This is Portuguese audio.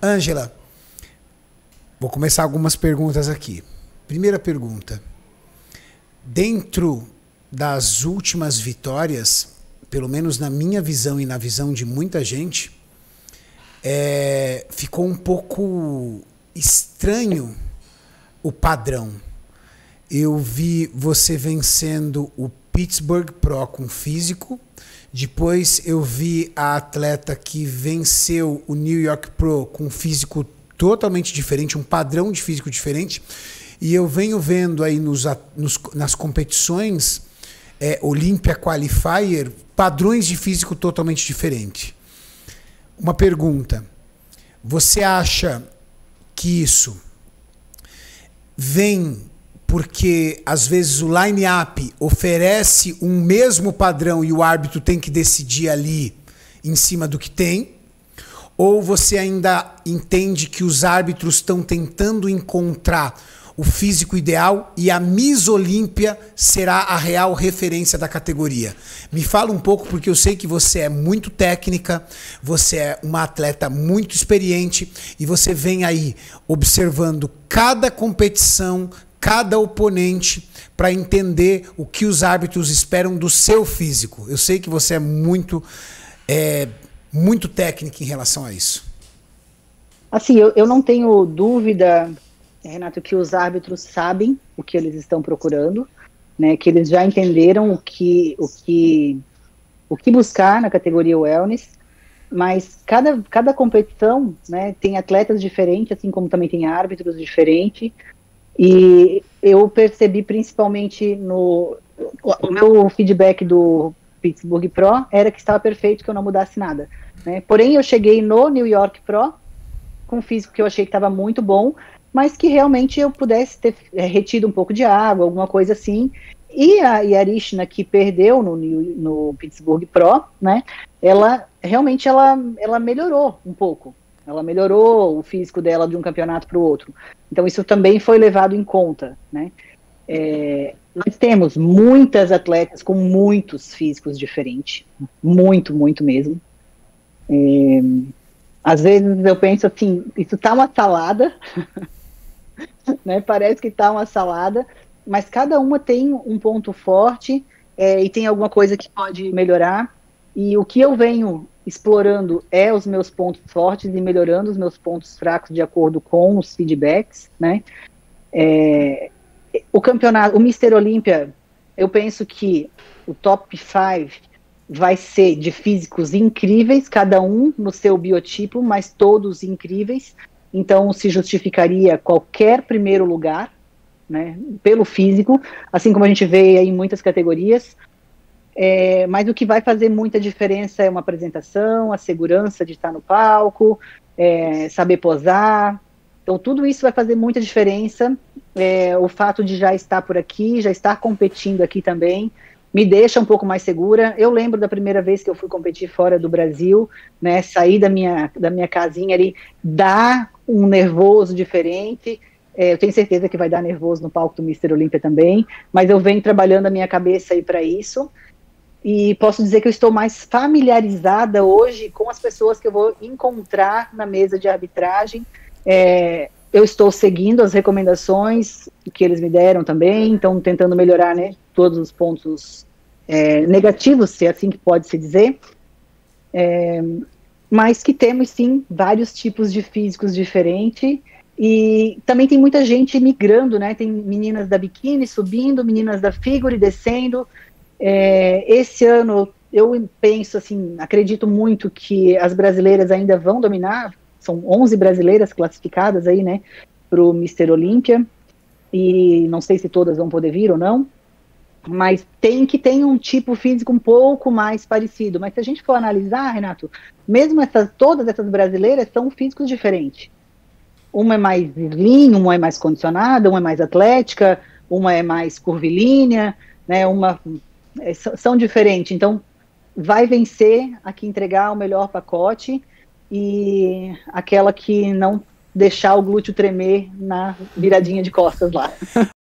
Ângela, vou começar algumas perguntas aqui. Primeira pergunta. Dentro das últimas vitórias, pelo menos na minha visão e na visão de muita gente, ficou um pouco estranho o padrão. Eu vi você vencendo o Pittsburgh Pro com físico, depois eu vi a atleta que venceu o New York Pro com físico totalmente diferente, um padrão de físico diferente, e eu venho vendo aí nas competições Olympia Qualifier padrões de físico totalmente diferentes. Uma pergunta, você acha que isso vem porque às vezes o line-up oferece um mesmo padrão e o árbitro tem que decidir ali em cima do que tem? Ou você ainda entende que os árbitros estão tentando encontrar o físico ideal e a Miss Olímpia será a real referência da categoria? Me fala um pouco, porque eu sei que você é muito técnica, você é uma atleta muito experiente e você vem aí observando cada competição, cada oponente, para entender o que os árbitros esperam do seu físico. Eu sei que você é muito técnica em relação a isso. Assim, eu não tenho dúvida, Renato, que os árbitros sabem o que eles estão procurando, né, que eles já entenderam o que buscar na categoria wellness, mas cada competição, né, tem atletas diferentes, assim como também tem árbitros diferentes, e eu percebi principalmente o meu feedback do Pittsburgh Pro era que estava perfeito, que eu não mudasse nada, né? Porém, eu cheguei no New York Pro com um físico que eu achei que estava muito bom, mas que realmente eu pudesse ter retido um pouco de água, alguma coisa assim. E a Yarishna, que perdeu no Pittsburgh Pro, né, ela realmente ela melhorou um pouco. Ela melhorou o físico dela de um campeonato para o outro. Então isso também foi levado em conta, né. Nós temos muitas atletas com muitos físicos diferentes, muito mesmo. Às vezes eu penso assim, isso tá uma salada, né? Parece que tá uma salada, mas cada uma tem um ponto forte e tem alguma coisa que pode melhorar. E o que eu venho explorando é os meus pontos fortes e melhorando os meus pontos fracos de acordo com os feedbacks, né? O campeonato, o Mister Olímpia, eu penso que o top 5 vai ser de físicos incríveis, cada um no seu biotipo, mas todos incríveis. Então se justificaria qualquer primeiro lugar, né, pelo físico, assim como a gente vê aí em muitas categorias. Mas o que vai fazer muita diferença é uma apresentação, a segurança de estar no palco, saber posar. Então tudo isso vai fazer muita diferença. O fato de já estar por aqui, já estar competindo aqui também, me deixa um pouco mais segura. Eu lembro da primeira vez que eu fui competir fora do Brasil, né, sair da minha casinha ali, dá um nervoso diferente. Eu tenho certeza que vai dar nervoso no palco do Mister Olímpia também, mas eu venho trabalhando a minha cabeça aí para isso, e posso dizer que eu estou mais familiarizada hoje com as pessoas que eu vou encontrar na mesa de arbitragem. Eu estou seguindo as recomendações que eles me deram também, então tentando melhorar, né, todos os pontos negativos, se é assim que pode se dizer, mas que temos sim vários tipos de físicos diferentes, e também tem muita gente migrando, né, tem meninas da biquíni subindo, meninas da figure descendo. Esse ano eu penso assim, acredito muito que as brasileiras ainda vão dominar. São 11 brasileiras classificadas aí, né, para o Mister Olímpia, e não sei se todas vão poder vir ou não, mas tem um tipo físico um pouco mais parecido. Mas se a gente for analisar, Renato, mesmo todas essas brasileiras são físicos diferentes. Uma é mais lean, uma é mais condicionada, uma é mais atlética, uma é mais curvilínea, né, são diferentes. Então vai vencer a que entregar o melhor pacote, e aquela que não deixar o glúteo tremer na viradinha de costas lá.